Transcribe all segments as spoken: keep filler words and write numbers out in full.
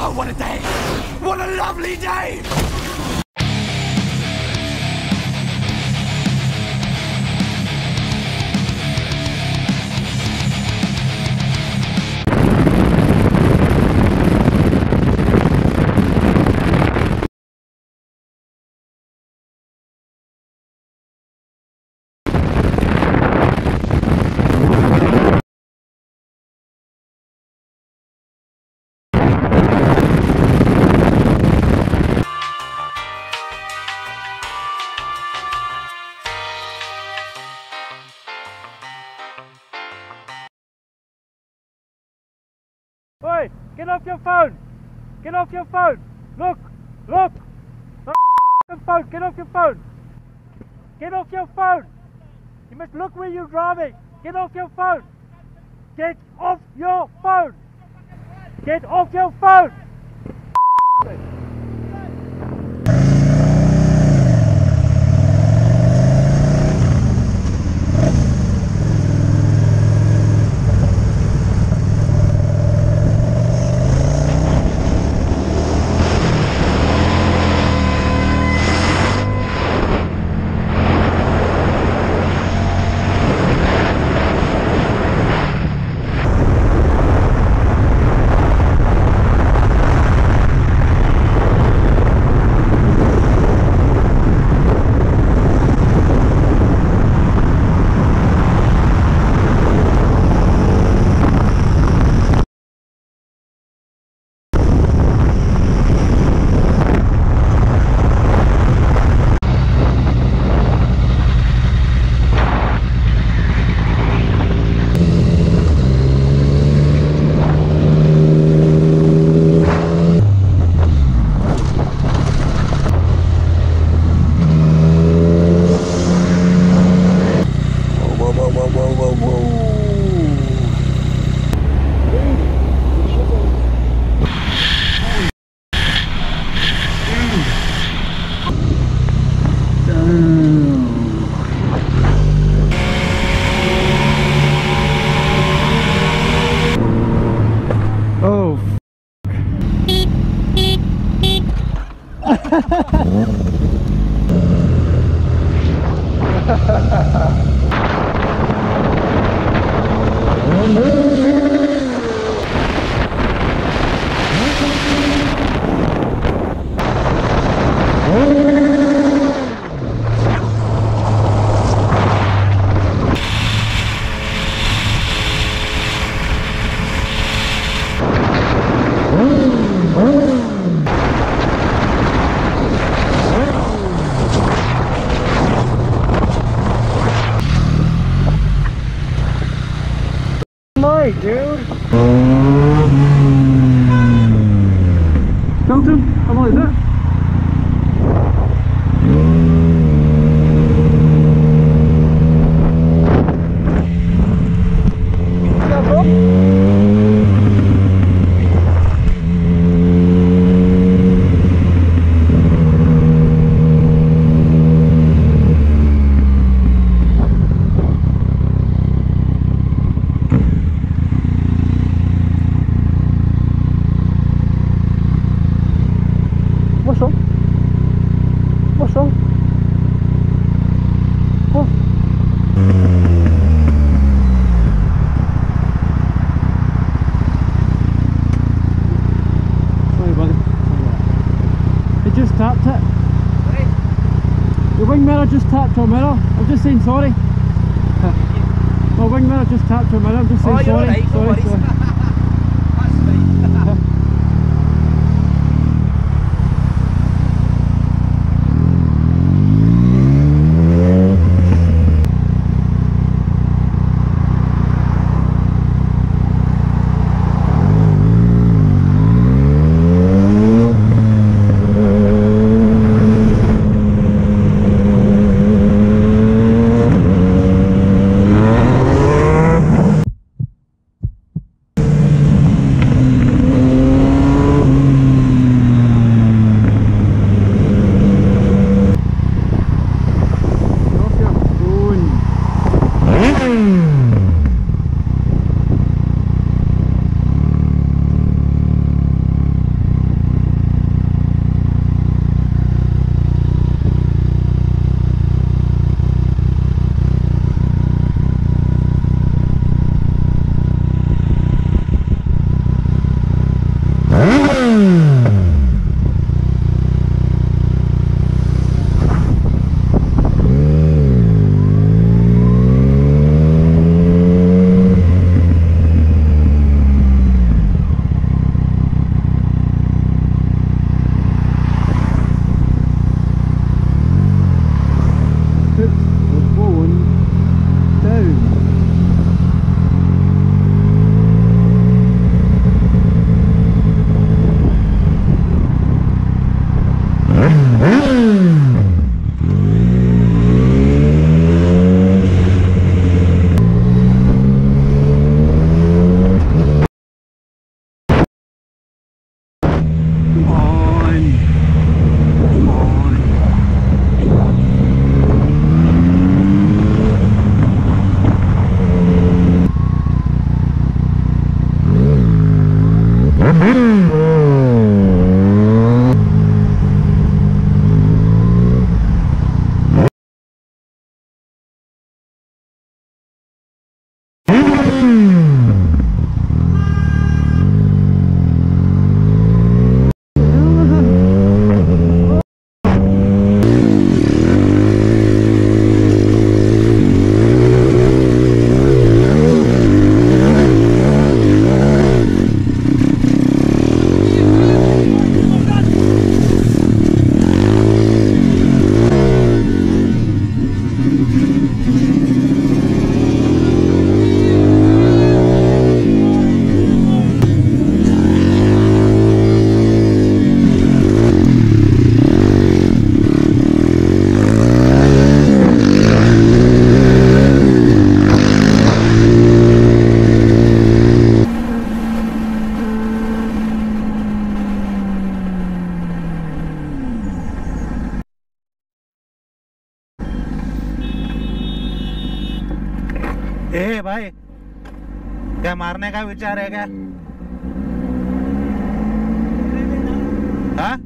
Oh, what a day! What a lovely day! Oi, get off your phone! Get off your phone! Look! Look! The phone! Get off your phone! Get off your phone! You must look where you're driving! Get off your phone! Get off your phone! Get off your phone! Dude! Dalton, how long is that? Yeah, bro. What's wrong? What's wrong? What? Sorry, buddy. It just tapped it. Sorry? Your wing mirror just tapped your mirror. I'm just saying sorry. My wing mirror just tapped your mirror. I'm just saying oh, sorry. Right, sorry, no sorry. भाई? क्या मारने का विचार है क्या? हाँ?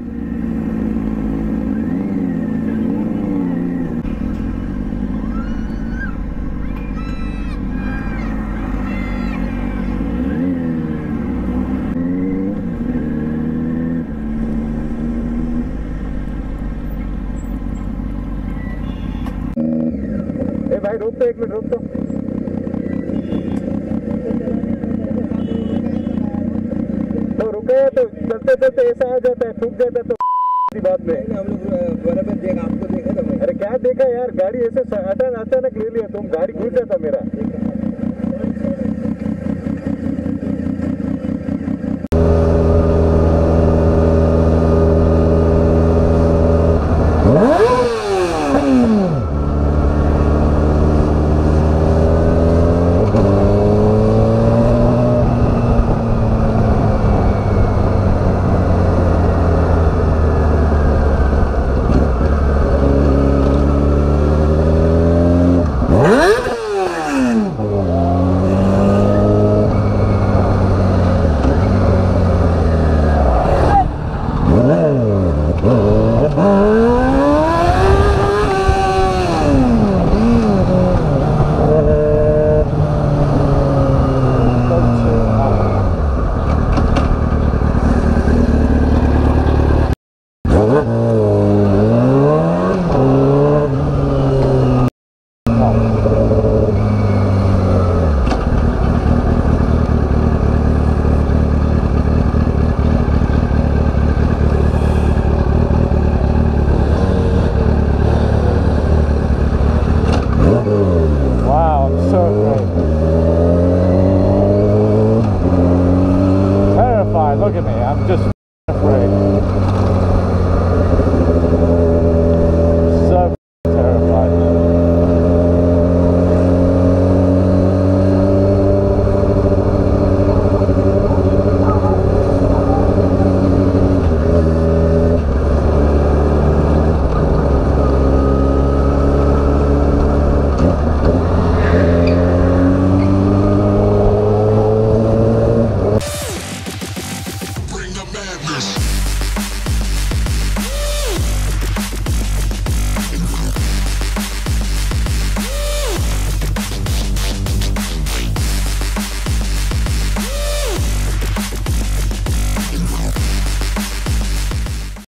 ए भाई रुक तो, एक मिनट रुक तो। तो रुके तो चलते चलते ऐसा आ जाता है, ठुक जाता है तो बात में। हम लोग बराबर देखा, आपको देखा था भाई। अरे क्या देखा यार, गाड़ी ऐसे अचानक अचानक ले लिया तुम, गाड़ी घुस जाता मेरा। Look at me, I'm just afraid. So terrified. Bring the madness.